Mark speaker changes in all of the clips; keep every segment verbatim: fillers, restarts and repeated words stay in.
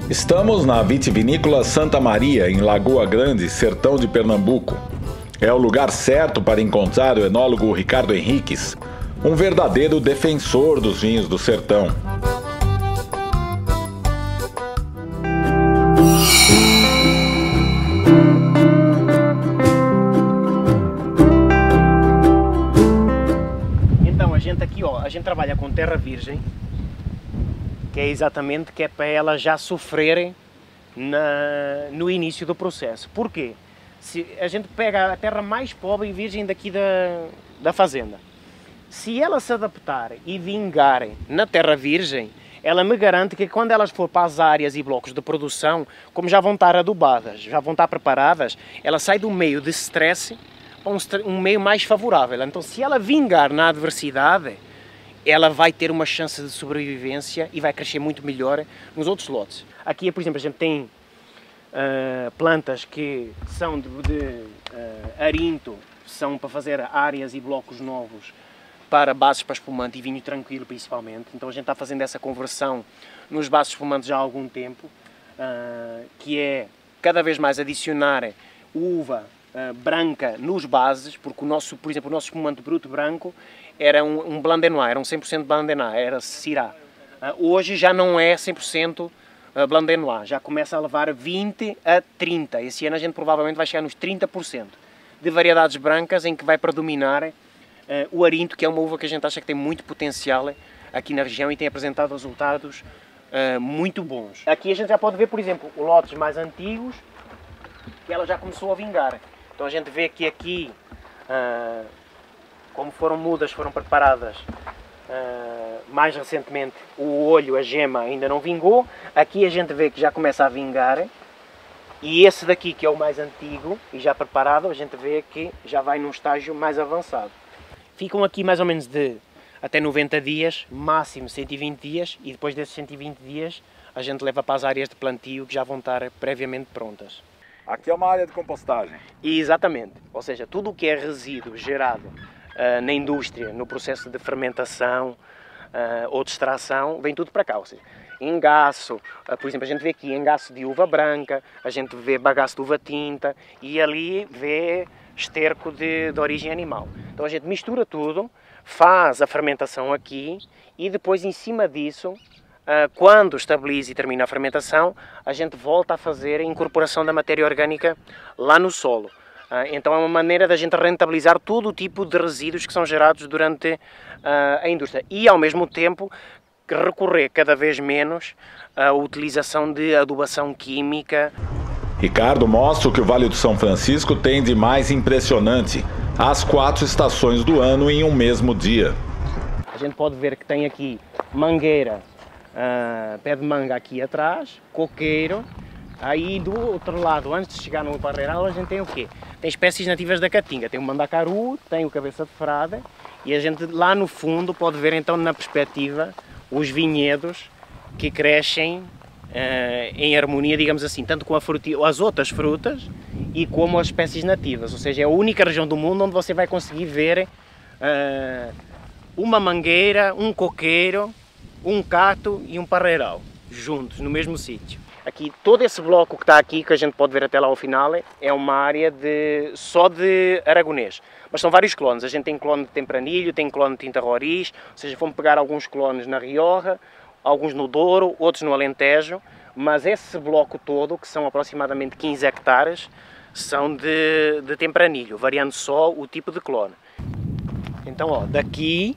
Speaker 1: Estamos na Vitivinícola Santa Maria, em Lagoa Grande, sertão de Pernambuco. É o lugar certo para encontrar o enólogo Ricardo Henriques, um verdadeiro defensor dos vinhos do sertão.
Speaker 2: Então a gente aqui, ó, a gente trabalha com terra virgem, que é exatamente que é para elas já sofrerem na, no início do processo. Porquê? Se a gente pega a terra mais pobre e virgem daqui da, da fazenda, se ela se adaptar e vingar na terra virgem, ela me garante que quando elas for para as áreas e blocos de produção, como já vão estar adubadas, já vão estar preparadas, ela sai do meio de stress para um, um meio mais favorável. Então, se ela vingar na adversidade, ela vai ter uma chance de sobrevivência e vai crescer muito melhor nos outros lotes. Aqui, por exemplo, a gente tem uh, plantas que são de, de uh, arinto, são para fazer áreas e blocos novos para bases para espumante e vinho tranquilo principalmente. Então a gente está fazendo essa conversão nos bases espumantes já há algum tempo, uh, que é cada vez mais adicionar uva uh, branca nos bases, porque o nosso, por exemplo, o nosso espumante bruto branco era um, um Blanc de Noir, era um cem por cento Blanc de Noir, era Syrah. Uh, hoje já não é cem por cento Blanc de Noir, já começa a levar vinte a trinta. Esse ano a gente provavelmente vai chegar nos trinta por cento de variedades brancas em que vai predominar uh, o arinto, que é uma uva que a gente acha que tem muito potencial aqui na região e tem apresentado resultados uh, muito bons. Aqui a gente já pode ver, por exemplo, lotes mais antigos, que ela já começou a vingar. Então a gente vê que aqui, uh, como foram mudas, foram preparadas uh, mais recentemente, o olho, a gema ainda não vingou. Aqui a gente vê que já começa a vingar. E esse daqui, que é o mais antigo e já preparado, a gente vê que já vai num estágio mais avançado. Ficam aqui mais ou menos de até noventa dias, máximo cento e vinte dias, e depois desses cento e vinte dias a gente leva para as áreas de plantio que já vão estar previamente prontas.
Speaker 1: Aqui é uma área de compostagem.
Speaker 2: E exatamente, ou seja, tudo o que é resíduo gerado uh, na indústria, no processo de fermentação uh, ou de extração, vem tudo para cá. Ou seja, engaço, uh, por exemplo, a gente vê aqui engaço de uva branca, a gente vê bagaço de uva tinta e ali vê esterco de, de origem animal. Então a gente mistura tudo, faz a fermentação aqui e depois em cima disso, uh, quando estabiliza e termina a fermentação, a gente volta a fazer a incorporação da matéria orgânica lá no solo. Uh, então é uma maneira da gente rentabilizar todo o tipo de resíduos que são gerados durante uh, a indústria e ao mesmo tempo recorrer cada vez menos à utilização de adubação química.
Speaker 1: Ricardo mostra o que o Vale do São Francisco tem de mais impressionante, as quatro estações do ano em um mesmo dia.
Speaker 2: A gente pode ver que tem aqui mangueira, uh, pé de manga aqui atrás, coqueiro. Aí do outro lado, antes de chegar no Parreiral, a gente tem o quê? Tem espécies nativas da Caatinga, tem o mandacaru, tem o cabeça de frade e a gente lá no fundo pode ver então na perspectiva os vinhedos que crescem uh, em harmonia, digamos assim, tanto com a fruti as outras frutas e como as espécies nativas. Ou seja, é a única região do mundo onde você vai conseguir ver uh, uma mangueira, um coqueiro, um cato e um parreiral juntos no mesmo sítio. Aqui, todo esse bloco que está aqui, que a gente pode ver até lá ao final, é uma área de, só de aragonês. Mas são vários clones. A gente tem clone de Tempranilho, tem clone de Tinta Roriz, ou seja, vamos pegar alguns clones na Rioja, alguns no Douro, outros no Alentejo, mas esse bloco todo, que são aproximadamente quinze hectares, são de, de Tempranilho, variando só o tipo de clone. Então, ó, daqui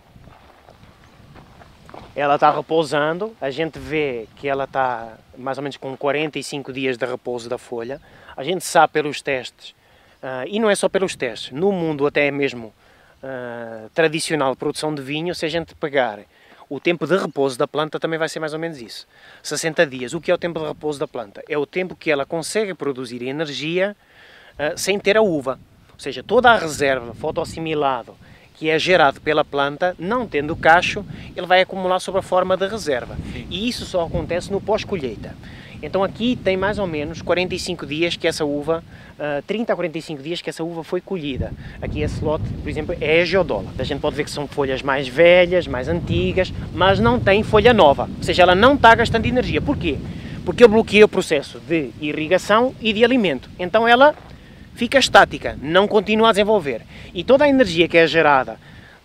Speaker 2: ela está repousando, a gente vê que ela está mais ou menos com quarenta e cinco dias de repouso da folha. A gente sabe pelos testes, uh, e não é só pelos testes, no mundo até mesmo uh, tradicional de produção de vinho, se a gente pegar o tempo de repouso da planta também vai ser mais ou menos isso, sessenta dias. O que é o tempo de repouso da planta? É o tempo que ela consegue produzir energia uh, sem ter a uva, ou seja, toda a reserva fotossimilado que é gerado pela planta, não tendo cacho, ele vai acumular sob a forma de reserva. Sim. E isso só acontece no pós-colheita. Então aqui tem mais ou menos quarenta e cinco dias que essa uva, uh, trinta a quarenta e cinco dias que essa uva foi colhida. Aqui esse lote, por exemplo, é a geodola. A gente pode ver que são folhas mais velhas, mais antigas, mas não tem folha nova. Ou seja, ela não está gastando energia. Porquê? Porque eu bloqueei o processo de irrigação e de alimento. Então ela fica estática, não continua a desenvolver. E toda a energia que é gerada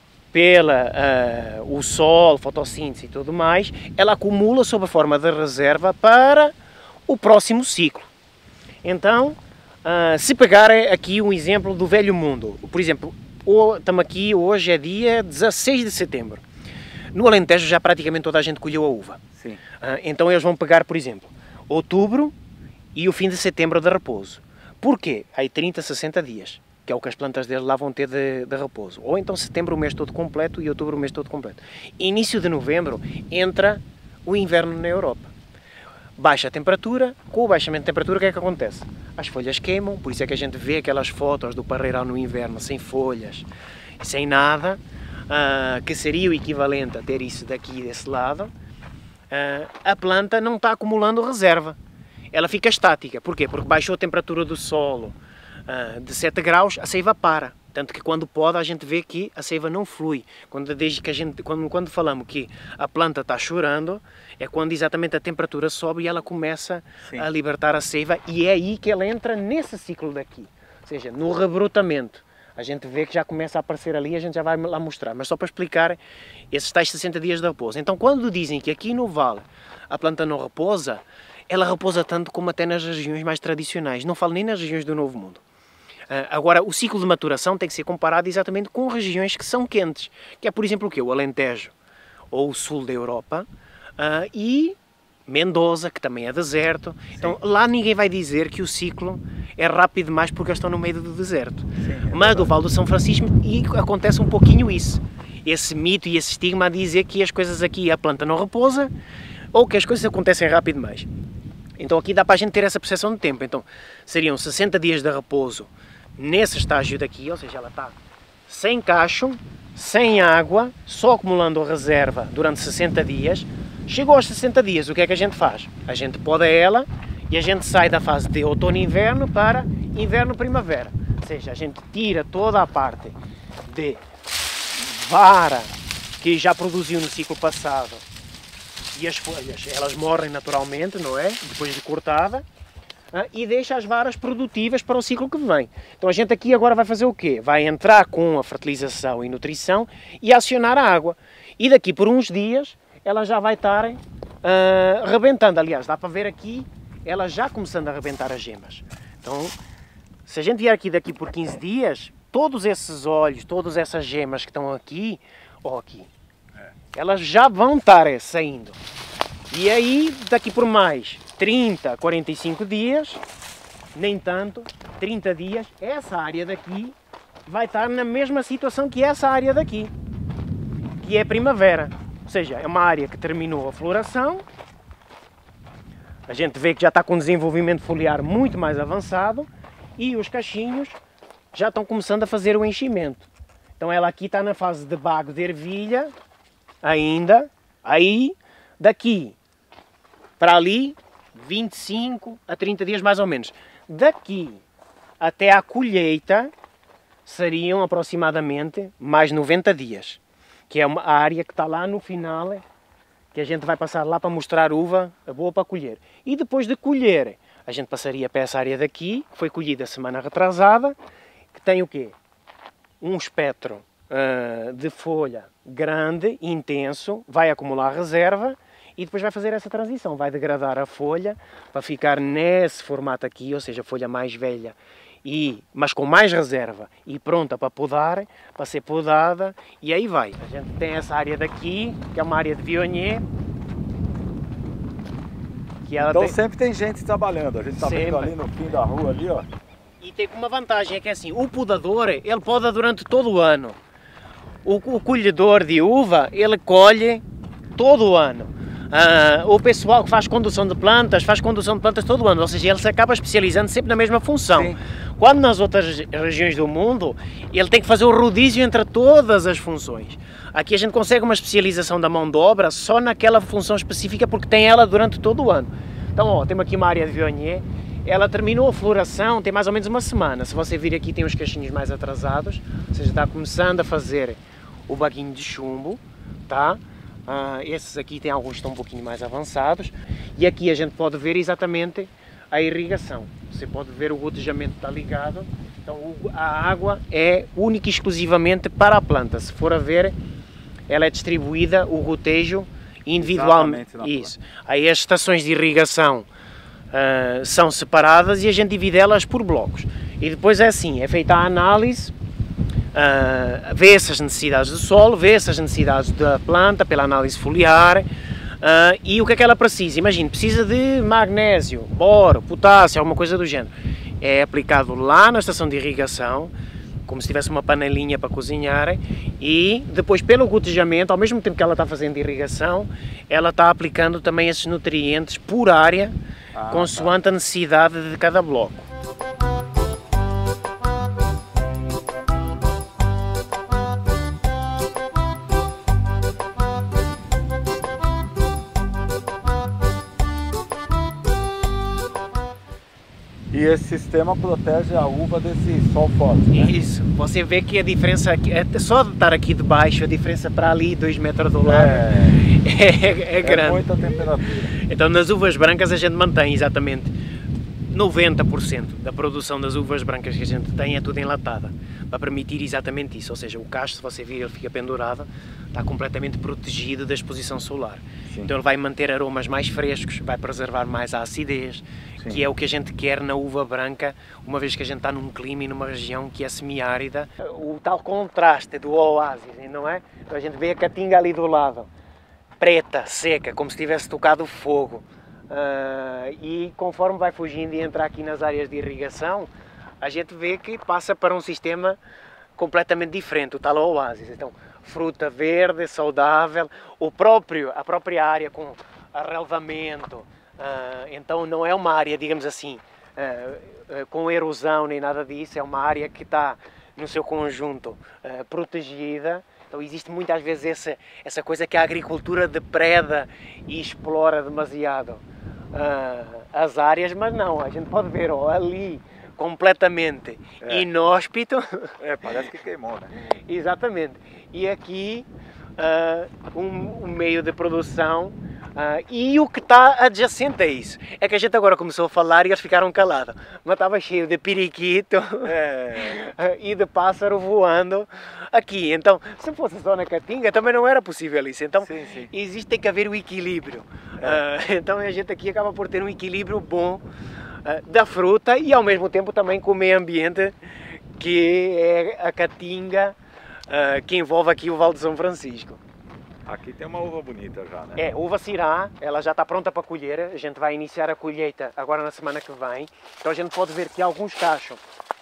Speaker 2: pela uh, o sol, fotossíntese e tudo mais, ela acumula sob a forma de reserva para o próximo ciclo. Então, uh, se pegar aqui um exemplo do velho mundo, por exemplo, estamos aqui, hoje é dia dezasseis de setembro. No Alentejo já praticamente toda a gente colheu a uva.
Speaker 1: Sim.
Speaker 2: Uh, então eles vão pegar, por exemplo, outubro e o fim de setembro de repouso. Porquê? Aí trinta, sessenta dias, que é o que as plantas deles lá vão ter de, de repouso. Ou então setembro o mês todo completo e outubro o mês todo completo. Início de novembro entra o inverno na Europa. Baixa a temperatura, com o baixamento de temperatura o que é que acontece? As folhas queimam, por isso é que a gente vê aquelas fotos do parreiral no inverno sem folhas, sem nada, uh, que seria o equivalente a ter isso daqui desse lado. Uh, a planta não está acumulando reserva, ela fica estática. Porquê? Porque baixou a temperatura do solo uh, de sete graus, a seiva para. Tanto que quando pode a gente vê que a seiva não flui. Quando, desde que a gente, quando, quando falamos que a planta está chorando, é quando exatamente a temperatura sobe e ela começa Sim. a libertar a seiva, e é aí que ela entra nesse ciclo daqui. Ou seja, no rebrotamento. A gente vê que já começa a aparecer ali, a gente já vai lá mostrar. Mas só para explicar esses tais sessenta dias de repouso. Então quando dizem que aqui no vale a planta não repousa, ela repousa tanto como até nas regiões mais tradicionais. Não falo nem nas regiões do Novo Mundo. Uh, agora, o ciclo de maturação tem que ser comparado exatamente com regiões que são quentes, que é, por exemplo, o quê? O Alentejo, ou o sul da Europa, uh, e Mendoza, que também é deserto. Sim. Então, lá ninguém vai dizer que o ciclo é rápido demais porque eles estão no meio do deserto. Sim, é Mas do Vale do São Francisco e acontece um pouquinho isso. Esse mito e esse estigma a dizer que as coisas aqui, a planta não repousa, ou que as coisas acontecem rápido demais. Então aqui dá para a gente ter essa percepção de tempo. Então, seriam sessenta dias de repouso nesse estágio daqui, ou seja, ela está sem cacho, sem água, só acumulando reserva durante sessenta dias. Chegou aos sessenta dias, o que é que a gente faz? A gente poda ela e a gente sai da fase de outono e inverno para inverno-primavera. Ou seja, a gente tira toda a parte de vara que já produziu no ciclo passado e as folhas, elas morrem naturalmente, não é? Depois de cortada. E deixa as varas produtivas para o ciclo que vem. Então a gente aqui agora vai fazer o quê? Vai entrar com a fertilização e nutrição e acionar a água. E daqui por uns dias ela já vai estar uh, rebentando. Aliás, dá para ver aqui ela já começando a rebentar as gemas. Então, se a gente vier aqui daqui por quinze dias, todos esses olhos, todas essas gemas que estão aqui, ou aqui, elas já vão estar saindo. E aí, daqui por mais trinta, quarenta e cinco dias, nem tanto, trinta dias, essa área daqui vai estar na mesma situação que essa área daqui, que é primavera. Ou seja, é uma área que terminou a floração, a gente vê que já está com um desenvolvimento foliar muito mais avançado e os cachinhos já estão começando a fazer o enchimento. Então ela aqui está na fase de bago de ervilha ainda, aí daqui para ali, vinte e cinco a trinta dias mais ou menos. Daqui até à colheita seriam aproximadamente mais noventa dias, que é uma área que está lá no final, que a gente vai passar lá para mostrar uva boa para colher. E depois de colher, a gente passaria para essa área daqui, que foi colhida semana retrasada, que tem o quê? Um espectro uh, de folha grande, intenso, vai acumular reserva, e depois vai fazer essa transição, vai degradar a folha para ficar nesse formato aqui, ou seja, folha mais velha, e, mas com mais reserva e pronta para podar, para ser podada, e aí vai. A gente tem essa área daqui, que é uma área de Viognier.
Speaker 1: Que ela então tem... sempre tem gente trabalhando, a gente está vendo ali no fim da rua ali, ó.
Speaker 2: E tem uma vantagem, é que assim, o podador, ele poda durante todo o ano. O, o colhedor de uva, ele colhe todo o ano. Uh, o pessoal que faz condução de plantas, faz condução de plantas todo o ano, ou seja, ele se acaba especializando sempre na mesma função. Sim. Quando nas outras regiões do mundo, ele tem que fazer o rodízio entre todas as funções. Aqui a gente consegue uma especialização da mão de obra só naquela função específica porque tem ela durante todo o ano. Então, ó, temos aqui uma área de Viognier, ela terminou a floração, tem mais ou menos uma semana. Se você vir aqui tem uns cachinhos mais atrasados, ou seja, está começando a fazer o baguinho de chumbo, tá? Uh, esses aqui tem alguns que estão um pouquinho mais avançados E aqui a gente pode ver exatamente a irrigação. Você pode ver o gotejamento está ligado. Então a água é única e exclusivamente para a planta. Se for a ver, ela é distribuída, o gotejo, individualmente. Isso. Aí as estações de irrigação uh, são separadas e a gente divide elas por blocos. E depois é assim, é feita a análise, uh, vê-se as necessidades do solo, vê-se as necessidades da planta pela análise foliar, uh, e o que é que ela precisa. Imagine, precisa de magnésio, boro, potássio, alguma coisa do género. É aplicado lá na estação de irrigação, como se tivesse uma panelinha para cozinhar, e depois pelo gotejamento, ao mesmo tempo que ela está fazendo irrigação, ela está aplicando também esses nutrientes por área, ah, consoante tá. a necessidade de cada bloco.
Speaker 1: E esse sistema protege a uva desse sol forte, né?
Speaker 2: Isso, você vê que a diferença, é só de estar aqui debaixo, a diferença para ali, dois metros do lado, é, é, é grande.
Speaker 1: É muita temperatura.
Speaker 2: Então nas uvas brancas a gente mantém exatamente noventa por cento da produção das uvas brancas que a gente tem é tudo enlatada, para permitir exatamente isso, ou seja, o cacho, se você vir, ele fica pendurado, está completamente protegido da exposição solar. Sim. Então ele vai manter aromas mais frescos, vai preservar mais a acidez, Sim. que é o que a gente quer na uva branca, uma vez que a gente está num clima e numa região que é semiárida. O tal contraste do oásis, não é? Então a gente vê a caatinga ali do lado, preta, seca, como se tivesse tocado fogo. Uh, e conforme vai fugindo e entra aqui nas áreas de irrigação, a gente vê que passa para um sistema completamente diferente, o tal oásis. Então, fruta verde, saudável, o próprio, a própria área com arrelvamento, uh, então não é uma área, digamos assim, uh, uh, com erosão nem nada disso, é uma área que está no seu conjunto uh, protegida. Então existe muitas vezes essa, essa coisa que a agricultura depreda e explora demasiado uh, as áreas, mas não, a gente pode ver ó, ali completamente é. inóspito.
Speaker 1: É, parece que queimou, né?
Speaker 2: Exatamente. E aqui uh, um, um meio de produção. Uh, e o que está adjacente a isso é que a gente agora começou a falar e eles ficaram calados, mas estava cheio de periquito é. e de pássaro voando aqui. Então, se fosse só na caatinga, também não era possível isso. Então, sim, sim. existe tem que haver o equilíbrio. É. Uh, então, a gente aqui acaba por ter um equilíbrio bom uh, da fruta e, ao mesmo tempo, também com o meio ambiente, que é a caatinga uh, que envolve aqui o Vale de São Francisco.
Speaker 1: Aqui tem uma uva bonita já, né?
Speaker 2: É, uva Syrah, ela já está pronta para colher, a gente vai iniciar a colheita agora na semana que vem. Então a gente pode ver que alguns cachos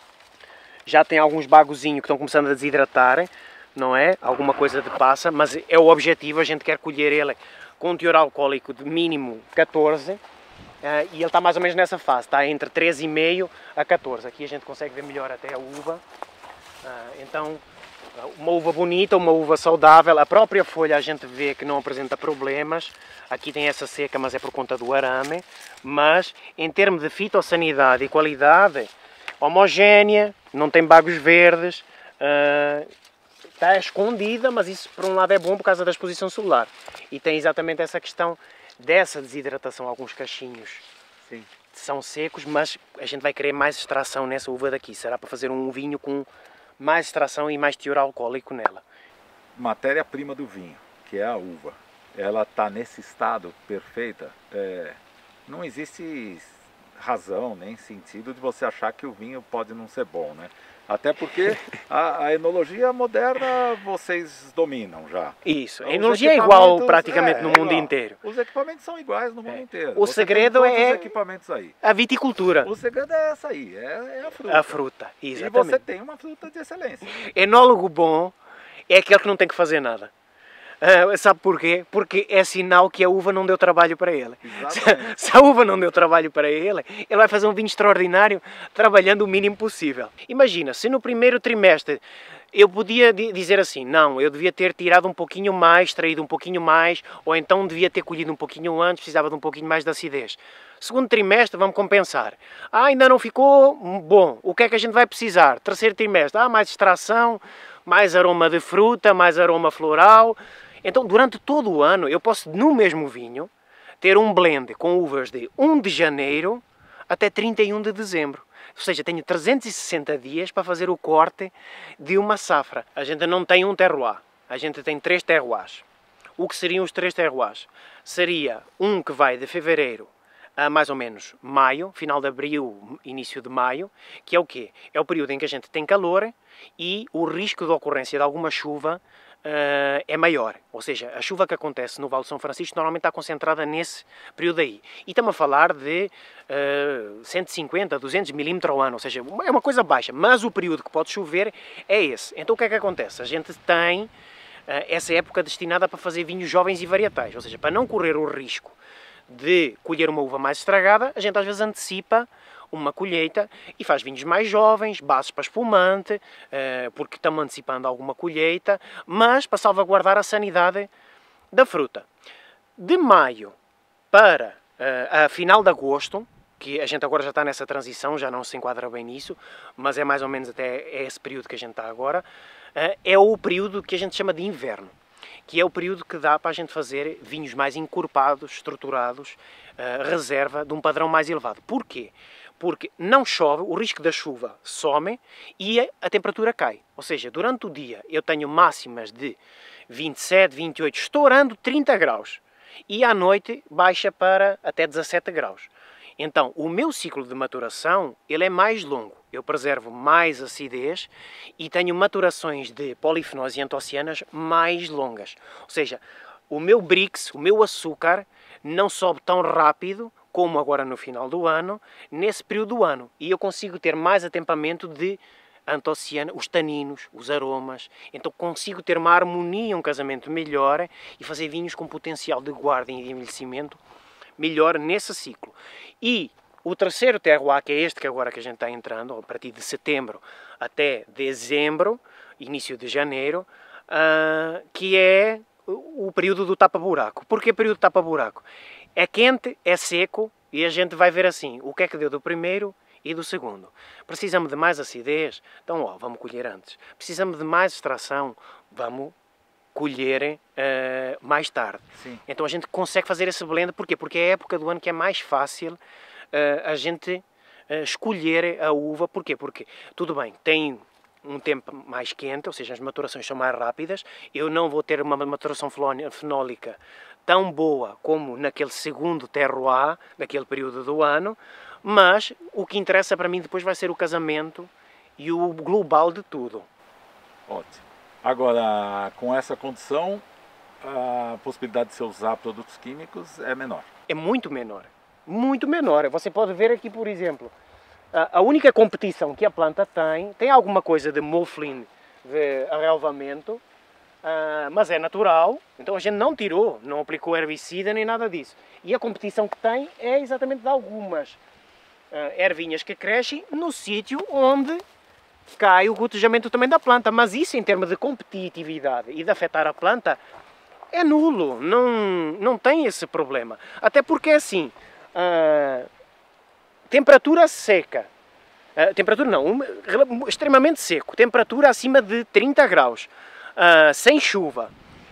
Speaker 2: já tem alguns bagozinhos que estão começando a desidratar, não é? Alguma coisa de passa, mas é o objetivo, a gente quer colher ele com um teor alcoólico de mínimo catorze, uh, e ele está mais ou menos nessa fase, está entre treze vírgula cinco a catorze. Aqui a gente consegue ver melhor até a uva, uh, então... Uma uva bonita, uma uva saudável, a própria folha a gente vê que não apresenta problemas, aqui tem essa seca, mas é por conta do arame, mas em termos de fitossanidade e qualidade, homogénea, não tem bagos verdes, uh, está escondida, mas isso por um lado é bom por causa da exposição solar, e tem exatamente essa questão dessa desidratação, alguns cachinhos. Sim. São secos, mas a gente vai querer mais extração nessa uva daqui, será para fazer um vinho com mais extração e mais teor alcoólico nela.
Speaker 1: Matéria-prima do vinho, que é a uva, ela está nesse estado perfeita, é, não existe razão nem sentido de você achar que o vinho pode não ser bom, né? Até porque a, a enologia moderna vocês dominam já.
Speaker 2: Isso, a enologia é igual praticamente é, no mundo
Speaker 1: igual.
Speaker 2: inteiro.
Speaker 1: Os equipamentos são iguais no mundo é. inteiro.
Speaker 2: O
Speaker 1: você
Speaker 2: segredo é
Speaker 1: equipamentos aí.
Speaker 2: a viticultura.
Speaker 1: O segredo é essa aí, é, é a fruta.
Speaker 2: A fruta, exatamente.
Speaker 1: E você tem uma fruta de excelência.
Speaker 2: Enólogo bom é aquele que não tem que fazer nada. Uh, sabe porquê? Porque é sinal que a uva não deu trabalho para ele. Se, se a uva não deu trabalho para ele, ele vai fazer um vinho extraordinário trabalhando o mínimo possível. Imagina, se no primeiro trimestre eu podia dizer assim, não, eu devia ter tirado um pouquinho mais, extraído um pouquinho mais, ou então devia ter colhido um pouquinho antes, precisava de um pouquinho mais de acidez. Segundo trimestre, vamos compensar. Ah, ainda não ficou bom, o que é que a gente vai precisar? Terceiro trimestre, ah, mais extração, mais aroma de fruta, mais aroma floral. Então, durante todo o ano, eu posso, no mesmo vinho, ter um blend com uvas de primeiro de janeiro até trinta e um de dezembro. Ou seja, tenho trezentos e sessenta dias para fazer o corte de uma safra. A gente não tem um terroir, a gente tem três terroirs. O que seriam os três terroirs? Seria um que vai de fevereiro a mais ou menos maio, final de abril, início de maio, que é o quê? É o período em que a gente tem calor e o risco de ocorrência de alguma chuva uh, é maior. Ou seja, a chuva que acontece no Vale de São Francisco normalmente está concentrada nesse período aí. E estamos a falar de uh, cento e cinquenta, duzentos milímetros ao ano, ou seja, é uma coisa baixa, mas o período que pode chover é esse. Então o que é que acontece? A gente tem uh, essa época destinada para fazer vinhos jovens e varietais, ou seja, para não correr o risco de colher uma uva mais estragada, a gente às vezes antecipa uma colheita e faz vinhos mais jovens, bases para espumante, porque estamos antecipando alguma colheita, mas para salvaguardar a sanidade da fruta. De maio para a final de agosto, que a gente agora já está nessa transição, já não se enquadra bem nisso, mas é mais ou menos até esse período que a gente está agora, é o período que a gente chama de inverno, que é o período que dá para a gente fazer vinhos mais encorpados, estruturados, uh, reserva de um padrão mais elevado. Porquê? Porque não chove, o risco da chuva some e a, a temperatura cai. Ou seja, durante o dia eu tenho máximas de vinte e sete, vinte e oito, estourando trinta graus. E à noite baixa para até dezassete graus. Então, o meu ciclo de maturação ele é mais longo. Eu preservo mais acidez e tenho maturações de polifenóis e antocianas mais longas. Ou seja, o meu Brix, o meu açúcar, não sobe tão rápido como agora no final do ano, nesse período do ano. E eu consigo ter mais atemperamento de antociana, os taninos, os aromas. Então consigo ter uma harmonia, um casamento melhor e fazer vinhos com potencial de guarda e de envelhecimento melhor nesse ciclo. E o terceiro terroir, que é este que agora que a gente está entrando, a partir de setembro até dezembro, início de janeiro, uh, que é o período do tapa-buraco. Porquê período do tapa-buraco? É quente, é seco e a gente vai ver assim, o que é que deu do primeiro e do segundo. Precisamos de mais acidez? Então, ó, vamos colher antes. Precisamos de mais extração? Vamos colher uh, mais tarde. Sim. Então a gente consegue fazer esse blend, porquê? Porque é a época do ano que é mais fácil uh, a gente uh, escolher a uva. Porquê? Porque, tudo bem, tem um tempo mais quente, ou seja, as maturações são mais rápidas, eu não vou ter uma maturação fenólica tão boa como naquele segundo terroir, naquele período do ano, mas o que interessa para mim depois vai ser o casamento e o global de tudo.
Speaker 1: Ótimo. Agora, com essa condição, a possibilidade de se usar produtos químicos é menor.
Speaker 2: É muito menor. Muito menor. Você pode ver aqui, por exemplo, a única competição que a planta tem, tem alguma coisa de mufflin, de arrelvamento, mas é natural, então a gente não tirou, não aplicou herbicida nem nada disso. E a competição que tem é exatamente de algumas ervinhas que crescem no sítio onde cai o gotejamento também da planta, mas isso em termos de competitividade e de afetar a planta é nulo, não, não tem esse problema. Até porque assim, uh, temperatura seca, uh, temperatura não, um, extremamente seco, temperatura acima de trinta graus, uh, sem chuva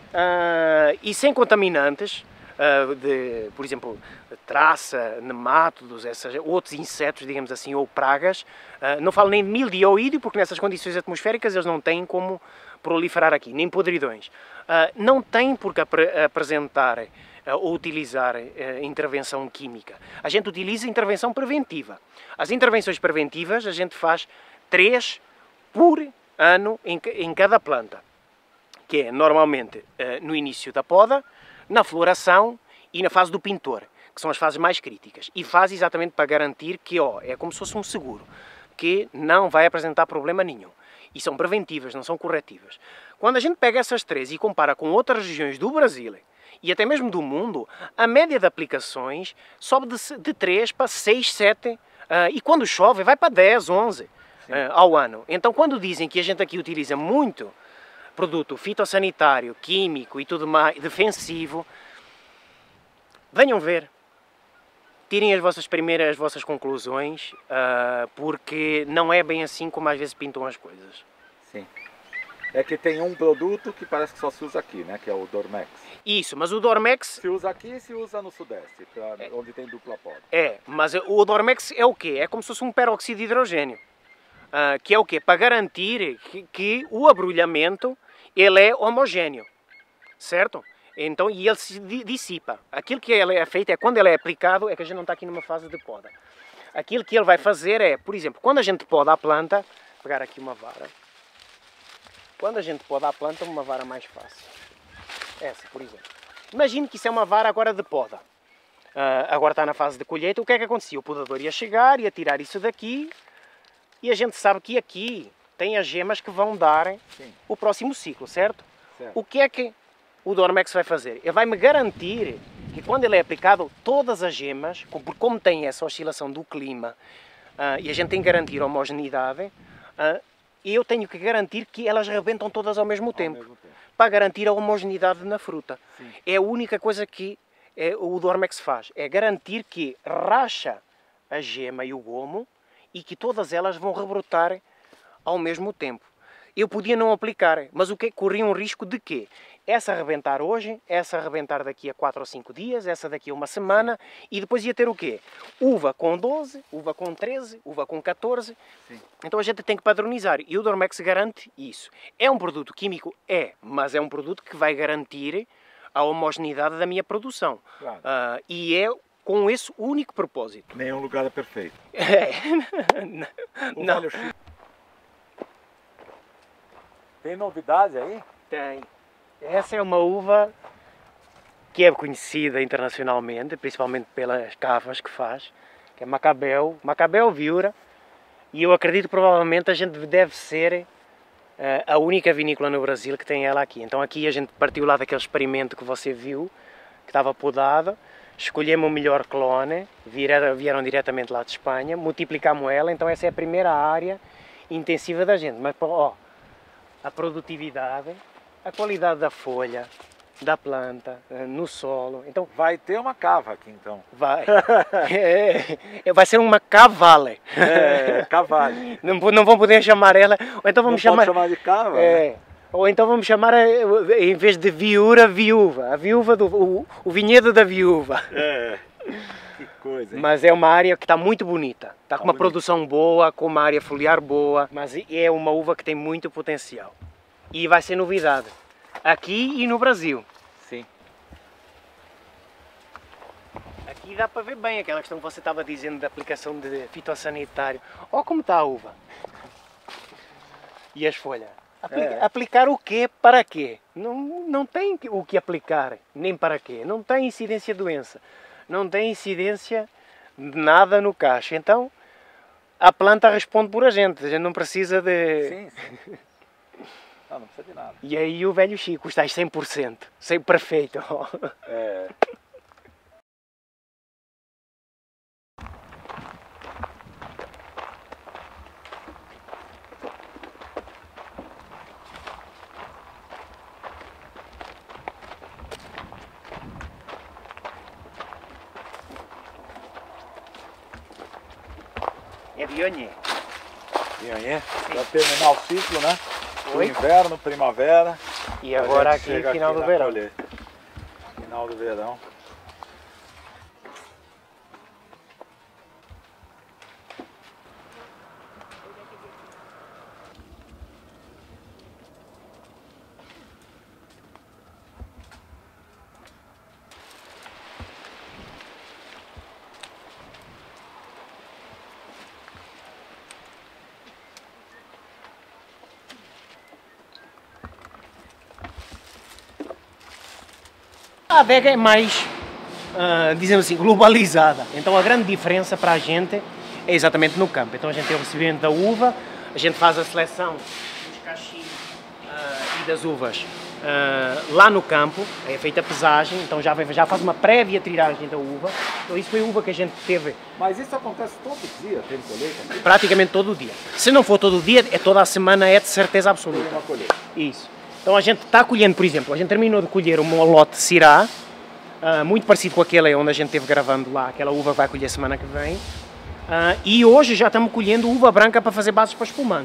Speaker 2: uh, e sem contaminantes, uh, de, por exemplo, traça, nemátodos, essas, outros insetos, digamos assim, ou pragas. Uh, não falo nem de milho ou ídio, porque nessas condições atmosféricas eles não têm como proliferar aqui, nem podridões. Uh, não têm por que ap apresentar uh, ou utilizar uh, intervenção química. A gente utiliza intervenção preventiva. As intervenções preventivas a gente faz três por ano em, em cada planta, que é normalmente uh, no início da poda, na floração e na fase do pintor, que são as fases mais críticas. E faz exatamente para garantir que ó, é como se fosse um seguro, que não vai apresentar problema nenhum. E são preventivas, não são corretivas. Quando a gente pega essas três e compara com outras regiões do Brasil e até mesmo do mundo, a média de aplicações sobe de, de três para seis, sete, uh, e quando chove vai para dez, onze uh, ao ano. Então quando dizem que a gente aqui utiliza muito produto fitossanitário, químico e tudo mais, defensivo, venham ver. Tirem as vossas primeiras as vossas conclusões, uh, porque não é bem assim como às vezes pintam as coisas.
Speaker 1: Sim. É que tem um produto que parece que só se usa aqui, né? Que é o Dormex.
Speaker 2: Isso, mas o Dormex...
Speaker 1: Se usa aqui e se usa no Sudeste, pra, é. onde tem dupla poda.
Speaker 2: É, mas o Dormex é o quê? É como se fosse um peróxido de hidrogênio. Uh, que é o quê? Para garantir que, que o abrulhamento ele é homogéneo, certo? Então, e ele se dissipa. Aquilo que ele é feito é, quando ele é aplicado, é que a gente não está aqui numa fase de poda. Aquilo que ele vai fazer é, por exemplo, quando a gente poda a planta, vou pegar aqui uma vara, quando a gente poda a planta, uma vara mais fácil. Essa, por exemplo. Imagine que isso é uma vara agora de poda. Uh, agora está na fase de colheita, o que é que acontecia? O podador ia chegar, ia tirar isso daqui, e a gente sabe que aqui tem as gemas que vão dar Sim. o próximo ciclo, certo? certo? O que é que o Dormex vai fazer? Ele vai me garantir que quando ele é aplicado, todas as gemas, porque como tem essa oscilação do clima, uh, e a gente tem que garantir a homogeneidade, uh, eu tenho que garantir que elas rebentam todas ao mesmo, ao tempo, mesmo tempo, para garantir a homogeneidade na fruta. Sim. É a única coisa que é, o Dormex faz, é garantir que racha a gema e o gomo e que todas elas vão rebrotar ao mesmo tempo. Eu podia não aplicar, mas o que corria um risco de quê? Essa arrebentar hoje, essa arrebentar daqui a quatro ou cinco dias, essa daqui a uma semana, Sim. e depois ia ter o quê? Uva com doze, uva com treze, uva com catorze. Sim. Então a gente tem que padronizar e o Dormex garante isso. É um produto químico? É, mas é um produto que vai garantir a homogeneidade da minha produção. Claro. Uh, e é com esse único propósito.
Speaker 1: Nenhum lugar é perfeito.
Speaker 2: É. Não.
Speaker 1: Tem novidade aí?
Speaker 2: Tem. Essa é uma uva que é conhecida internacionalmente, principalmente pelas cavas que faz, que é Macabeu, Macabeu Viura, e eu acredito que provavelmente a gente deve ser uh, a única vinícola no Brasil que tem ela aqui. Então aqui a gente partiu lá daquele experimento que você viu, que estava podado, escolhemos o melhor clone, vieram, vieram diretamente lá de Espanha, multiplicamos ela, então essa é a primeira área intensiva da gente. Mas, ó, a produtividade, a qualidade da folha, da planta, no solo. Então
Speaker 1: vai ter uma cava aqui então.
Speaker 2: Vai. é, vai ser uma cavale.
Speaker 1: É, cavale.
Speaker 2: Não, não vão poder chamar ela. Ou então vamos
Speaker 1: não
Speaker 2: chamar.
Speaker 1: Pode chamar de cava.
Speaker 2: É. Né? Ou então vamos chamar, em vez de viura, viúva. A viúva do o, o vinhedo da viúva.
Speaker 1: É. Que coisa, hein?
Speaker 2: Mas é uma área que está muito bonita. Está
Speaker 1: tá
Speaker 2: com uma
Speaker 1: bonito.
Speaker 2: produção boa, com uma área foliar boa, mas é uma uva que tem muito potencial. E vai ser novidade. Aqui e no Brasil.
Speaker 1: Sim.
Speaker 2: Aqui dá para ver bem aquela questão que você estava dizendo da aplicação de fitossanitário. Olha como está a uva. E as folhas. Aplica, é. Aplicar o quê? Para quê? Não, não tem o que aplicar, nem para quê. Não tem incidência de doença. Não tem incidência de nada no cacho. Então, a planta responde por a gente. A gente não precisa de...
Speaker 1: Sim, sim. Não, não precisa de nada.
Speaker 2: E aí o velho Chico está cem por cento. cem perfeito.
Speaker 1: É...
Speaker 2: É Viognier.
Speaker 1: Viognier? Para terminar o ciclo, né? O inverno, primavera.
Speaker 2: E agora aqui, final
Speaker 1: aqui
Speaker 2: do verão.
Speaker 1: Colheita. Final do verão.
Speaker 2: A adega é mais, uh, dizemos assim, globalizada. Então a grande diferença para a gente é exatamente no campo. Então a gente tem o recebimento da uva, a gente faz a seleção dos cachinhos uh, e das uvas uh, lá no campo, é feita a pesagem, então já, já faz uma prévia tiragem da uva. Então isso foi a uva que a gente teve.
Speaker 1: Mas isso acontece todo dia, tem colheita?
Speaker 2: Praticamente todo dia. Se não for todo dia, é toda a semana, é de certeza absoluta.
Speaker 1: Tem uma colheita.
Speaker 2: Isso. Então a gente está colhendo, por exemplo, a gente terminou de colher um lote de Syrah, uh, muito parecido com aquele onde a gente esteve gravando lá, aquela uva vai colher semana que vem, uh, e hoje já estamos colhendo uva branca para fazer bases para espumante.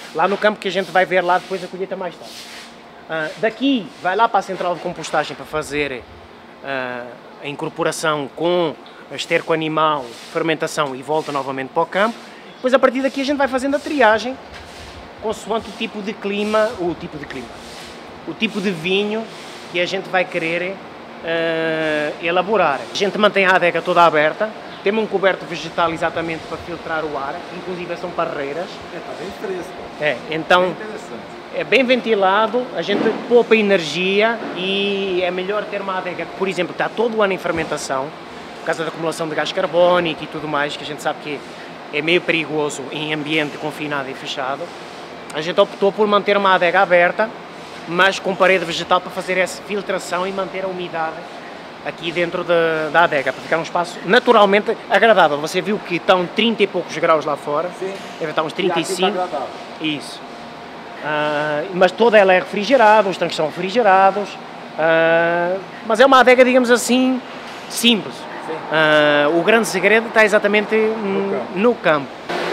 Speaker 2: lá no campo que a gente vai ver lá depois a colheita mais tarde. Uh, daqui vai lá para a central de compostagem para fazer uh, a incorporação com esterco animal, fermentação e volta novamente para o campo. Depois a partir daqui a gente vai fazendo a triagem consoante o tipo de clima, o tipo de clima, o tipo de vinho que a gente vai querer uh, elaborar. A gente mantém a adega toda aberta, temos um coberto vegetal exatamente para filtrar o ar, inclusive são parreiras.
Speaker 1: É, está bem fresco.
Speaker 2: É, então
Speaker 1: bem interessante.
Speaker 2: É bem ventilado, a gente poupa energia e é melhor ter uma adega que, por exemplo, está todo o ano em fermentação, por causa da acumulação de gás carbónico e tudo mais, que a gente sabe que é meio perigoso em ambiente confinado e fechado. A gente optou por manter uma adega aberta, mas com parede vegetal para fazer essa filtração e manter a umidade aqui dentro da, da adega, para ficar um espaço naturalmente agradável. Você viu que estão trinta e poucos graus lá fora.
Speaker 1: Sim.
Speaker 2: Deve estar uns trinta e cinco.
Speaker 1: E aqui está agradável.
Speaker 2: Isso. Uh, mas toda ela é refrigerada, os tanques são refrigerados, uh, mas é uma adega, digamos assim, simples. Uh, o grande segredo está exatamente no campo. No campo.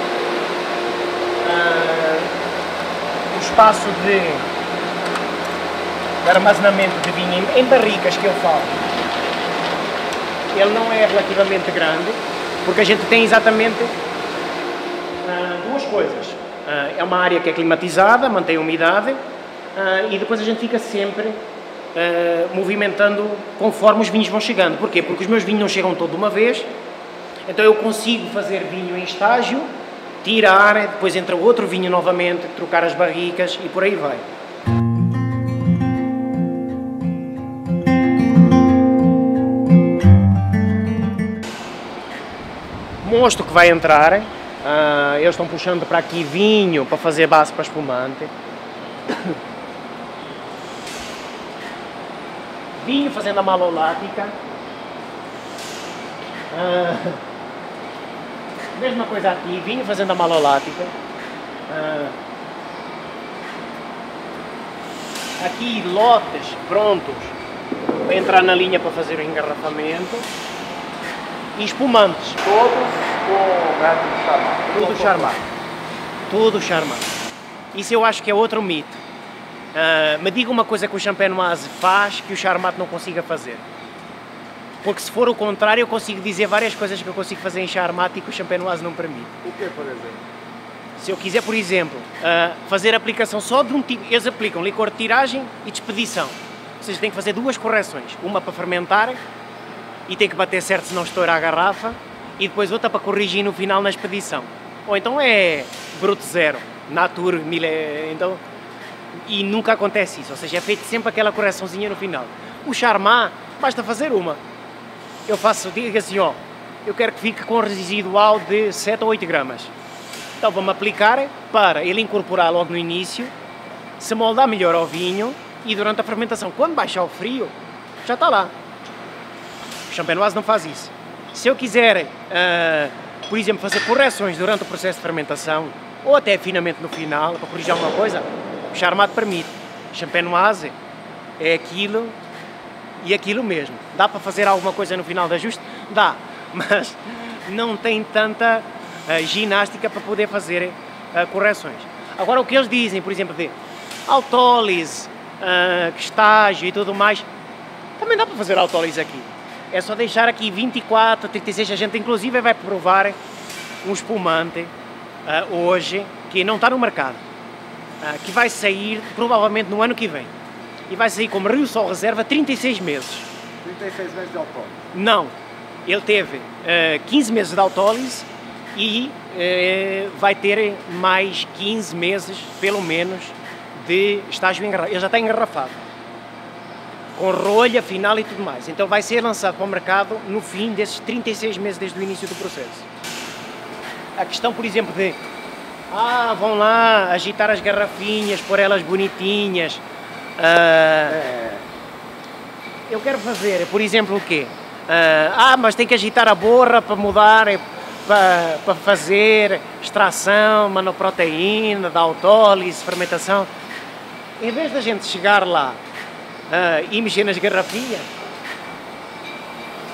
Speaker 2: Uh, o espaço de armazenamento de vinho em barricas que eu falo, ele não é relativamente grande, porque a gente tem exatamente uh, duas coisas. Uh, é uma área que é climatizada, mantém a umidade, uh, e depois a gente fica sempre uh, movimentando conforme os vinhos vão chegando. Porquê? Porque os meus vinhos não chegam todos de uma vez, então eu consigo fazer vinho em estágio, tirar, depois entra outro vinho novamente, trocar as barricas e por aí vai. Mosto que vai entrar. Uh, eles estão puxando para aqui vinho para fazer base para espumante. Vinho fazendo a malolática. Uh, mesma coisa aqui, vinho fazendo a malolática. Uh, aqui lotes prontos para entrar na linha para fazer o engarrafamento. E espumantes.
Speaker 1: Todos com método charmat.
Speaker 2: Tudo charmat. Tudo charmat. Isso eu acho que é outro mito. Uh, me diga uma coisa que o Champenoise faz que o charmat não consiga fazer. Porque se for o contrário, eu consigo dizer várias coisas que eu consigo fazer em charmat e que o Champenoise não permite.
Speaker 1: O que, por exemplo?
Speaker 2: Se eu quiser, por exemplo, uh, fazer aplicação só de um tipo... Eles aplicam licor de tiragem e de expedição. Ou seja, tem que fazer duas correções. Uma para fermentar e tem que bater certo se não estourar a garrafa, e depois outra para corrigir no final na expedição. Ou então é bruto zero, nature, mille, então, e nunca acontece isso, ou seja, é feito sempre aquela correçãozinha no final. O charmat, basta fazer uma. Eu faço, digo assim, ó, eu quero que fique com residual de sete ou oito gramas. Então vamos aplicar para ele incorporar logo no início, se moldar melhor ao vinho, e durante a fermentação, quando baixar o frio, já está lá. O Champenoise não faz isso. Se eu quiser, uh, por exemplo, fazer correções durante o processo de fermentação, ou até afinamento no final, para corrigir alguma coisa, o charmat permite. O Champenoise é aquilo e aquilo mesmo. Dá para fazer alguma coisa no final de ajuste? Dá, mas não tem tanta uh, ginástica para poder fazer uh, correções. Agora, o que eles dizem, por exemplo, de autólise, uh, estágio e tudo mais, também dá para fazer autólise aqui. É só deixar aqui vinte e quatro, trinta e seis, a gente inclusive vai provar um espumante uh, hoje que não está no mercado, uh, que vai sair provavelmente no ano que vem. E vai sair como Rio Sol Reserva trinta e seis meses.
Speaker 1: trinta e seis meses de autólise?
Speaker 2: Não, ele teve uh, quinze meses de autólise e uh, vai ter mais quinze meses, pelo menos, de estágio engarrafado. Ele já está engarrafado, com rolha final e tudo mais. Então vai ser lançado para o mercado no fim desses trinta e seis meses desde o início do processo. A questão, por exemplo, de ah, vão lá agitar as garrafinhas, pôr elas bonitinhas. Uh, é. Eu quero fazer, por exemplo, o quê? Uh, ah, mas tem que agitar a borra para mudar, para, para fazer extração, manoproteína, da autólise, fermentação. Em vez da gente chegar lá Uh, e mexer nas garrafinhas,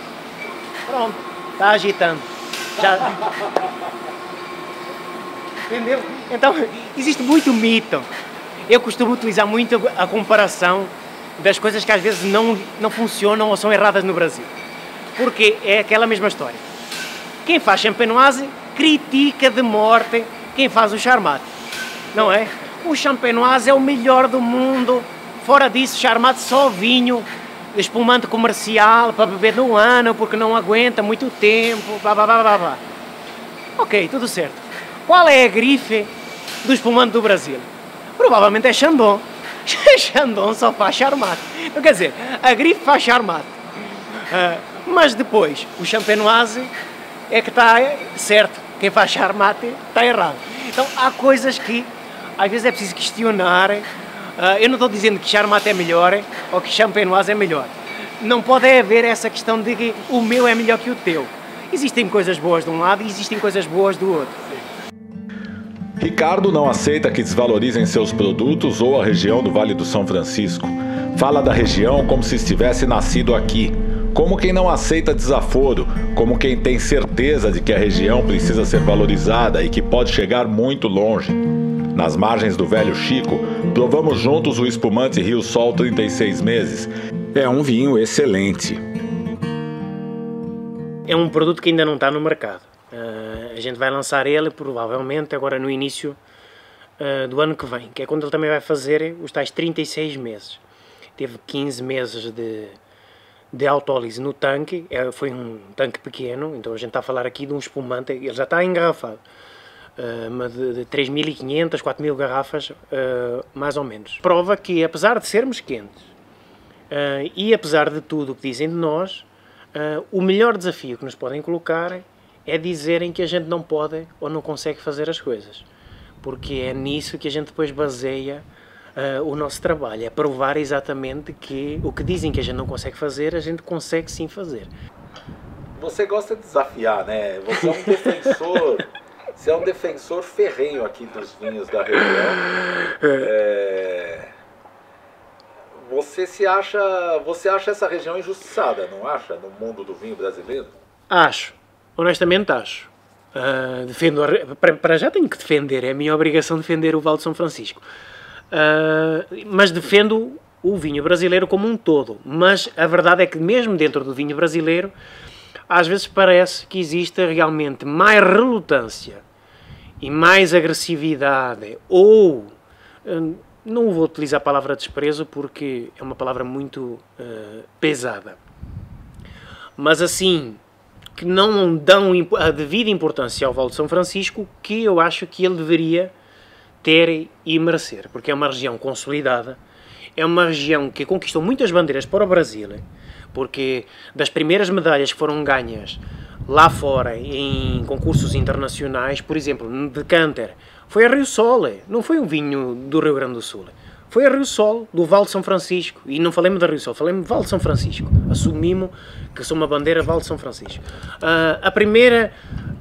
Speaker 2: pronto, está agitando. Já, Entendeu? Então, existe muito mito. Eu costumo utilizar muito a comparação das coisas que às vezes não, não funcionam ou são erradas no Brasil. Porque é aquela mesma história. Quem faz champenoise critica de morte quem faz o charmate. Não é? O champenoise é o melhor do mundo. Fora disso, charmate só vinho, espumante comercial para beber no ano porque não aguenta muito tempo. Blá, blá, blá, blá, blá. Ok, tudo certo. Qual é a grife do espumante do Brasil? Provavelmente é Chandon. Chandon só faz charmate. Então, quer dizer, a grife faz charmate. Uh, mas depois, o champenoise é que está certo. Quem faz charmate está errado. Então, há coisas que às vezes é preciso questionar. Uh, eu não estou dizendo que charmate é melhor ou que champenoise é melhor. Não pode haver essa questão de que o meu é melhor que o teu. Existem coisas boas de um lado e existem coisas boas do outro.
Speaker 1: Ricardo não aceita que desvalorizem seus produtos ou a região do Vale do São Francisco. Fala da região como se estivesse nascido aqui, como quem não aceita desaforo, como quem tem certeza de que a região precisa ser valorizada e que pode chegar muito longe. Nas margens do Velho Chico, provamos juntos o espumante Rio Sol trinta e seis meses. É um vinho excelente.
Speaker 2: É um produto que ainda não está no mercado. Uh, a gente vai lançar ele provavelmente agora no início uh, do ano que vem, que é quando ele também vai fazer os tais trinta e seis meses. Teve quinze meses de, de autólise no tanque, é, foi um tanque pequeno, então a gente está a falar aqui de um espumante, ele já está engarrafado, uh, de, de três mil e quinhentas, quatro mil garrafas, uh, mais ou menos. Prova que apesar de sermos quentes uh, e apesar de tudo o que dizem de nós, uh, o melhor desafio que nos podem colocar é dizerem que a gente não pode ou não consegue fazer as coisas, porque é nisso que a gente depois baseia uh, o nosso trabalho, é provar exatamente que o que dizem que a gente não consegue fazer, a gente consegue sim fazer.
Speaker 1: Você gosta de desafiar, né? Você é um defensor, você é um defensor ferrenho aqui dos vinhos da região. É... Você se acha, você acha essa região injustiçada, não acha, no mundo do vinho brasileiro?
Speaker 2: Acho. Honestamente acho. Uh, defendo, para, para já tenho que defender, é a minha obrigação defender o Vale de São Francisco. Uh, mas defendo o vinho brasileiro como um todo. Mas a verdade é que mesmo dentro do vinho brasileiro, às vezes parece que existe realmente mais relutância e mais agressividade ou... Uh, não vou utilizar a palavra desprezo porque é uma palavra muito uh, pesada. Mas assim... que não dão a devida importância ao Vale de São Francisco, que eu acho que ele deveria ter e merecer, porque é uma região consolidada, é uma região que conquistou muitas bandeiras para o Brasil, porque das primeiras medalhas que foram ganhas lá fora em concursos internacionais, por exemplo, no decanter, foi a Rio Sol, não foi um vinho do Rio Grande do Sul. Foi a Rio Sol, do Vale de São Francisco. E não falemos da Rio Sol, falemos do Vale de São Francisco. Assumimos que sou uma bandeira Vale de São Francisco. Uh, a primeira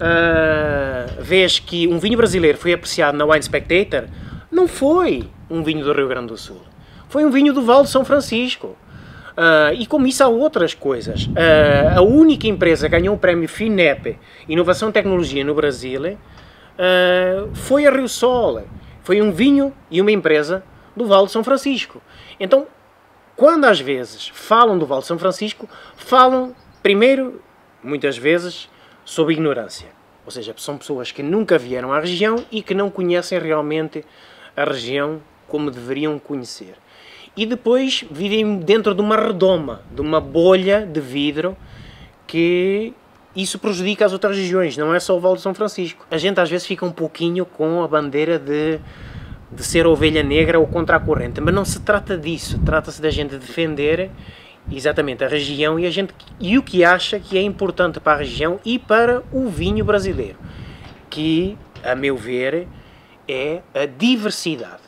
Speaker 2: uh, vez que um vinho brasileiro foi apreciado na Wine Spectator, não foi um vinho do Rio Grande do Sul. Foi um vinho do Vale de São Francisco. Uh, e como isso há outras coisas. Uh, a única empresa que ganhou o prémio FINEP, Inovação e Tecnologia no Brasil, uh, foi a Rio Sol. Foi um vinho e uma empresa do Vale de São Francisco. Então, quando às vezes falam do Vale de São Francisco, falam, primeiro, muitas vezes, sob ignorância. Ou seja, são pessoas que nunca vieram à região e que não conhecem realmente a região como deveriam conhecer. E depois vivem dentro de uma redoma, de uma bolha de vidro, que isso prejudica as outras regiões, não é só o Vale de São Francisco. A gente às vezes fica um pouquinho com a bandeira de de ser ovelha negra ou contra a corrente, mas não se trata disso, trata-se da gente defender exatamente a região e, a gente, e o que acha que é importante para a região e para o vinho brasileiro, que, a meu ver, é a diversidade.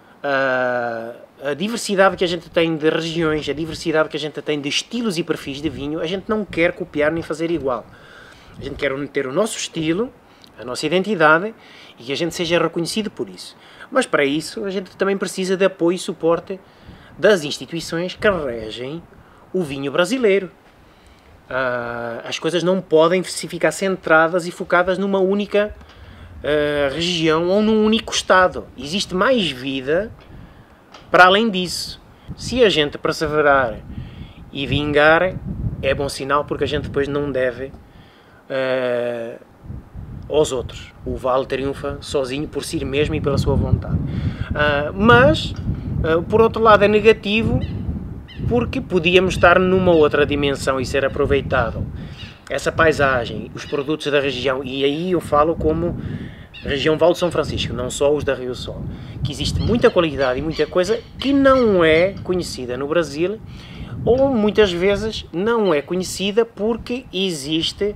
Speaker 2: A, a diversidade que a gente tem de regiões, a diversidade que a gente tem de estilos e perfis de vinho, a gente não quer copiar nem fazer igual. A gente quer ter o nosso estilo, a nossa identidade e que a gente seja reconhecido por isso. Mas para isso a gente também precisa de apoio e suporte das instituições que regem o vinho brasileiro. Uh, as coisas não podem ficar centradas e focadas numa única uh, região ou num único estado. Existe mais vida para além disso. Se a gente perseverar e vingar, é bom sinal, porque a gente depois não deve uh, aos outros. O Vale triunfa sozinho por si mesmo e pela sua vontade. Uh, mas, uh, por outro lado, é negativo porque podíamos estar numa outra dimensão e ser aproveitado essa paisagem, os produtos da região, e aí eu falo como região Vale de São Francisco, não só os da Rio Sol, que existe muita qualidade e muita coisa que não é conhecida no Brasil, ou muitas vezes não é conhecida porque existe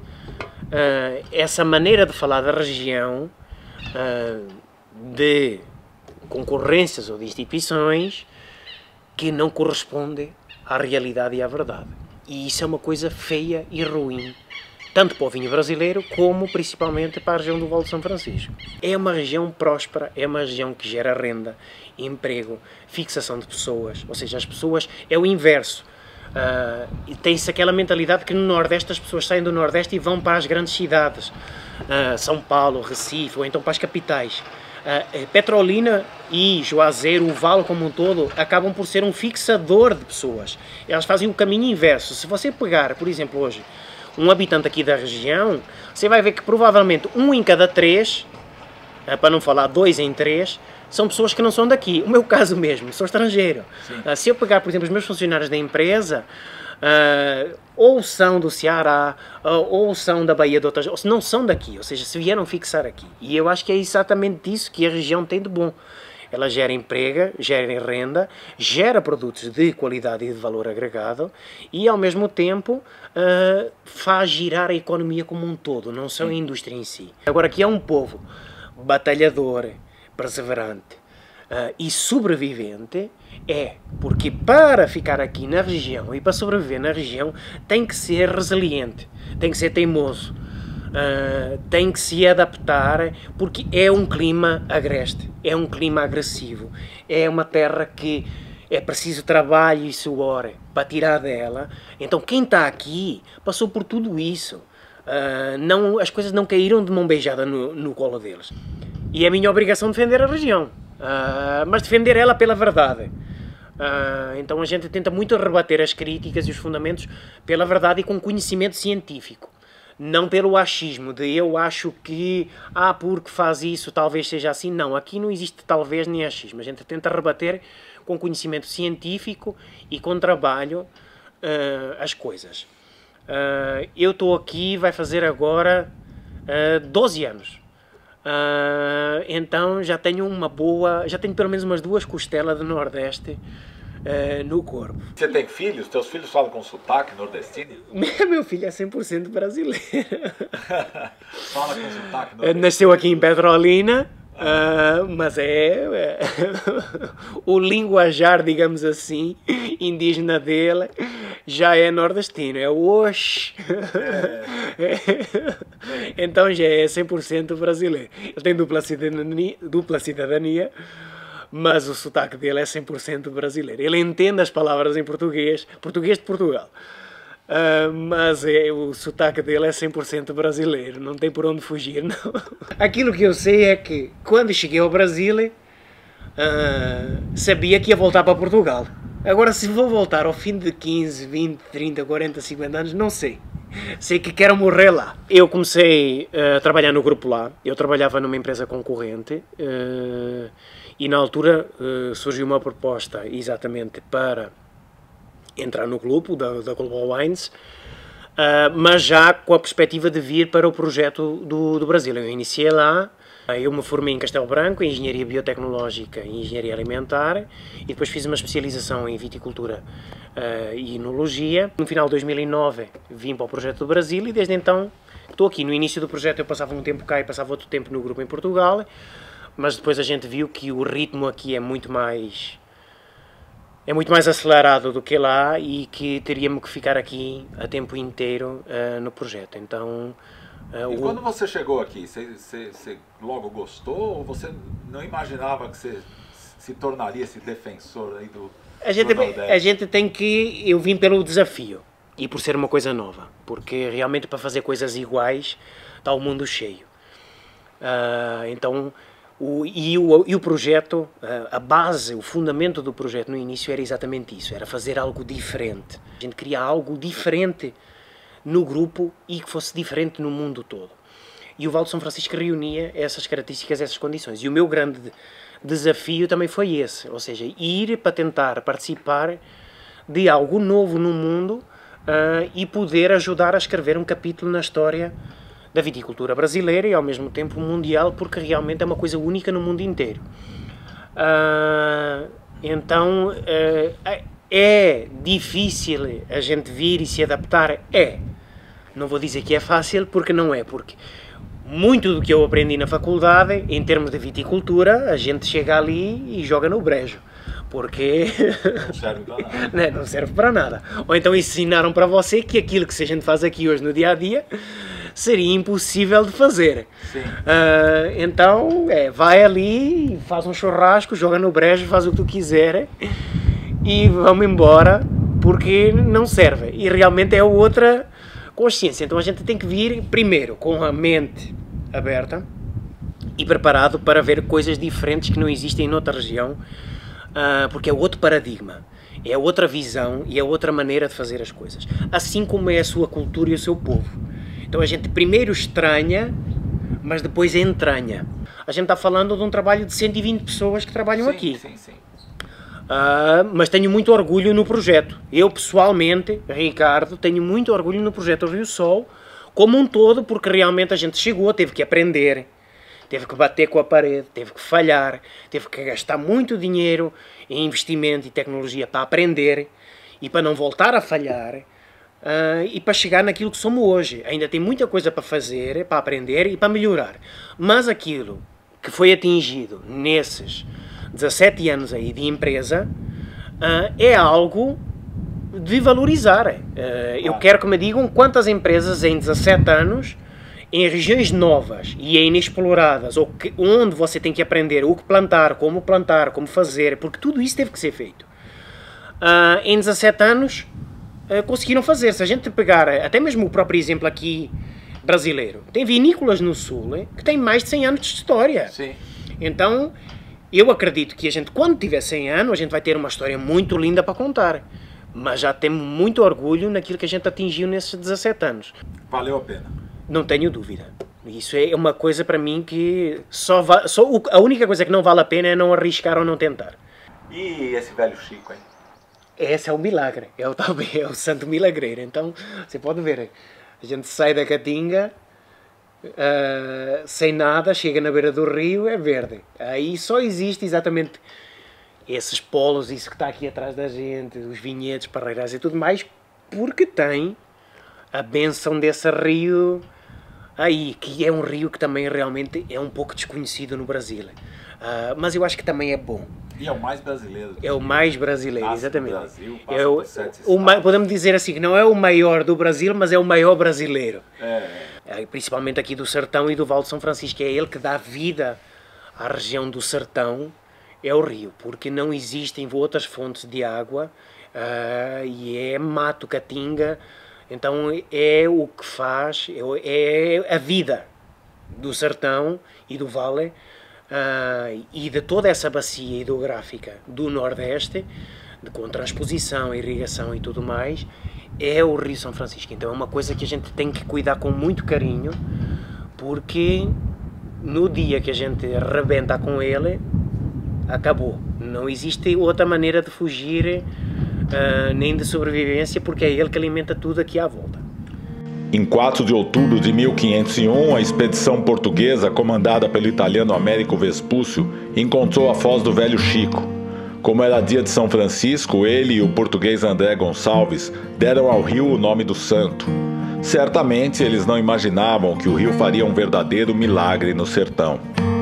Speaker 2: uh, essa maneira de falar da região, uh, de concorrências ou de instituições que não corresponde à realidade e à verdade. E isso é uma coisa feia e ruim, tanto para o vinho brasileiro, como principalmente para a região do Vale de São Francisco. É uma região próspera, é uma região que gera renda, emprego, fixação de pessoas, ou seja, as pessoas, é o inverso. Uh, tem-se aquela mentalidade que no Nordeste as pessoas saem do Nordeste e vão para as grandes cidades, uh, São Paulo, Recife, ou então para as capitais. Uh, Petrolina e Juazeiro, o Vale como um todo, acabam por ser um fixador de pessoas. Elas fazem o caminho inverso. Se você pegar, por exemplo, hoje, um habitante aqui da região, você vai ver que provavelmente um em cada três, uh, para não falar dois em três, são pessoas que não são daqui. O meu caso mesmo, sou estrangeiro. Uh, se eu pegar, por exemplo, os meus funcionários da empresa, Uh, ou são do Ceará, uh, ou são da Bahia de outras, ou não são daqui, ou seja, se vieram fixar aqui. E eu acho que é exatamente isso que a região tem de bom. Ela gera emprego, gera renda, gera produtos de qualidade e de valor agregado e, ao mesmo tempo, uh, faz girar a economia como um todo, não só a indústria em si. Agora, aqui é um povo batalhador, perseverante, Uh, e sobrevivente, é porque para ficar aqui na região e para sobreviver na região tem que ser resiliente, tem que ser teimoso, uh, tem que se adaptar, porque é um clima agreste, é um clima agressivo, é uma terra que é preciso trabalho e suor para tirar dela. Então quem está aqui passou por tudo isso, uh, não, as coisas não caíram de mão beijada no, no colo deles, e é a minha obrigação defender a região. Uh, mas defender ela pela verdade. Uh, então a gente tenta muito rebater as críticas e os fundamentos pela verdade e com conhecimento científico, não pelo achismo de eu acho que, ah, porque faz isso, talvez seja assim. Não, aqui não existe talvez nem achismo. A gente tenta rebater com conhecimento científico e com trabalho uh, as coisas. Uh, eu estou aqui, vai fazer agora uh, doze anos. Uh, então já tenho uma boa, já tenho pelo menos umas duas costelas do Nordeste uh, no corpo.
Speaker 1: Você tem filhos? Teus filhos falam com sotaque nordestino?
Speaker 2: Meu filho é cem por cento brasileiro.
Speaker 1: Fala com sotaque nordestino?
Speaker 2: Nasceu aqui em Petrolina, uh, mas é, é o linguajar, digamos assim, indígena dele já é nordestino, é o oxe. É. Então já é cem por cento brasileiro. Ele tem dupla cidadania, dupla cidadania, mas o sotaque dele é cem por cento brasileiro. Ele entende as palavras em português, português de Portugal, uh, mas é, o sotaque dele é cem por cento brasileiro, não tem por onde fugir, não. Aquilo que eu sei é que quando cheguei ao Brasil, uh, sabia que ia voltar para Portugal. Agora, se vou voltar ao fim de quinze, vinte, trinta, quarenta, cinquenta anos, não sei. Sei que quero morrer lá. Eu comecei uh, a trabalhar no grupo lá. Eu trabalhava numa empresa concorrente uh, e na altura uh, surgiu uma proposta exatamente para entrar no grupo da, da Global Wines, uh, mas já com a perspectiva de vir para o projeto do, do Brasil. Eu iniciei lá. Eu me formei em Castelo Branco, em Engenharia Biotecnológica e Engenharia Alimentar, e depois fiz uma especialização em Viticultura uh, e Enologia. No final de dois mil e nove vim para o projeto do Brasil e desde então estou aqui. No início do projeto eu passava um tempo cá e passava outro tempo no grupo em Portugal, mas depois a gente viu que o ritmo aqui é muito mais, é muito mais acelerado do que lá e que teríamos que ficar aqui a tempo inteiro uh, no projeto. Então,
Speaker 1: Uh, e o... quando você chegou aqui, você, você, você logo gostou ou você não imaginava que você se tornaria esse defensor aí do,
Speaker 2: a gente,
Speaker 1: do Nordeste?
Speaker 2: A gente tem que... Eu vim pelo desafio e por ser uma coisa nova, porque realmente para fazer coisas iguais está o mundo cheio. Uh, então, o, e, o, e o projeto, uh, a base, o fundamento do projeto no início era exatamente isso, era fazer algo diferente. A gente queria algo diferente no grupo e que fosse diferente no mundo todo. E o Vale de São Francisco reunia essas características, essas condições. E o meu grande desafio também foi esse, ou seja, ir para tentar participar de algo novo no mundo uh, e poder ajudar a escrever um capítulo na história da viticultura brasileira e ao mesmo tempo mundial, porque realmente é uma coisa única no mundo inteiro. Uh, então, uh, é difícil a gente vir e se adaptar? É. Não vou dizer que é fácil, porque não é, porque muito do que eu aprendi na faculdade, em termos de viticultura, a gente chega ali e joga no brejo. Porque
Speaker 1: não serve para nada.
Speaker 2: não, não serve para nada. Ou então ensinaram para você que aquilo que a gente faz aqui hoje no dia a dia seria impossível de fazer.
Speaker 1: Sim.
Speaker 2: Uh, então, é, vai ali, faz um churrasco, joga no brejo, faz o que tu quiser e vamos embora, porque não serve. E realmente é outra consciência. Então a gente tem que vir primeiro com a mente aberta e preparado para ver coisas diferentes que não existem noutra região, uh, porque é outro paradigma, é outra visão e é outra maneira de fazer as coisas, assim como é a sua cultura e o seu povo. Então a gente primeiro estranha, mas depois entranha. A gente está falando de um trabalho de cento e vinte pessoas que trabalham
Speaker 1: sim,
Speaker 2: aqui.
Speaker 1: Sim, sim.
Speaker 2: Uh, mas tenho muito orgulho no projeto. Eu pessoalmente, Ricardo, tenho muito orgulho no projeto Rio Sol como um todo, porque realmente a gente chegou, teve que aprender, teve que bater com a parede, teve que falhar, teve que gastar muito dinheiro em investimento e tecnologia para aprender e para não voltar a falhar, uh, e para chegar naquilo que somos hoje. Ainda tem muita coisa para fazer, para aprender e para melhorar, mas aquilo que foi atingido nesses dezassete anos aí de empresa, uh, é algo de valorizar. Uh, eu quero que me digam quantas empresas em dezassete anos, em regiões novas e inexploradas, ou que, onde você tem que aprender o que plantar, como plantar, como fazer, porque tudo isso teve que ser feito. Uh, em dezassete anos uh, conseguiram fazer. Se a gente pegar até mesmo o próprio exemplo aqui brasileiro, tem vinícolas no sul eh, que têm mais de cem anos de história.
Speaker 1: Sim.
Speaker 2: Então, eu acredito que a gente, quando tiver cem anos, a gente vai ter uma história muito linda para contar. Mas já temos muito orgulho naquilo que a gente atingiu nesses dezassete anos.
Speaker 1: Valeu a pena.
Speaker 2: Não tenho dúvida. Isso é uma coisa para mim que só, va só a única coisa que não vale a pena é não arriscar ou não tentar.
Speaker 1: E esse velho Chico, hein?
Speaker 2: Esse é o milagre. É o, é o santo milagreiro. Então, você pode ver, a gente sai da Caatinga, Uh, sem nada, chega na beira do rio, é verde. Aí só existe exatamente esses polos, isso que está aqui atrás da gente, os vinhedos, parreirais e tudo mais, porque tem a benção desse rio aí, que é um rio que também realmente é um pouco desconhecido no Brasil. Uh, mas eu acho que também é bom.
Speaker 1: E é o mais brasileiro.
Speaker 2: É o mais brasileiro,
Speaker 1: Nasce
Speaker 2: exatamente.
Speaker 1: No Brasil, passa
Speaker 2: é o,
Speaker 1: por sete
Speaker 2: o, o, podemos dizer assim, que não é o maior do Brasil, mas é o maior brasileiro.
Speaker 1: É.
Speaker 2: Principalmente aqui do Sertão e do Vale de São Francisco, é ele que dá vida à região do Sertão, é o rio, porque não existem outras fontes de água, uh, e é mato, caatinga, então é o que faz, é, é a vida do Sertão e do Vale, uh, e de toda essa bacia hidrográfica do Nordeste, de, com transposição, irrigação e tudo mais, é o Rio São Francisco. Então é uma coisa que a gente tem que cuidar com muito carinho, porque no dia que a gente arrebenta com ele, acabou. Não existe outra maneira de fugir, uh, nem de sobrevivência, porque é ele que alimenta tudo aqui à volta.
Speaker 1: Em quatro de outubro de mil quinhentos e um, a expedição portuguesa, comandada pelo italiano Américo Vespúcio, encontrou a foz do Velho Chico. Como era dia de São Francisco, ele e o português André Gonçalves deram ao rio o nome do santo. Certamente eles não imaginavam que o rio faria um verdadeiro milagre no sertão.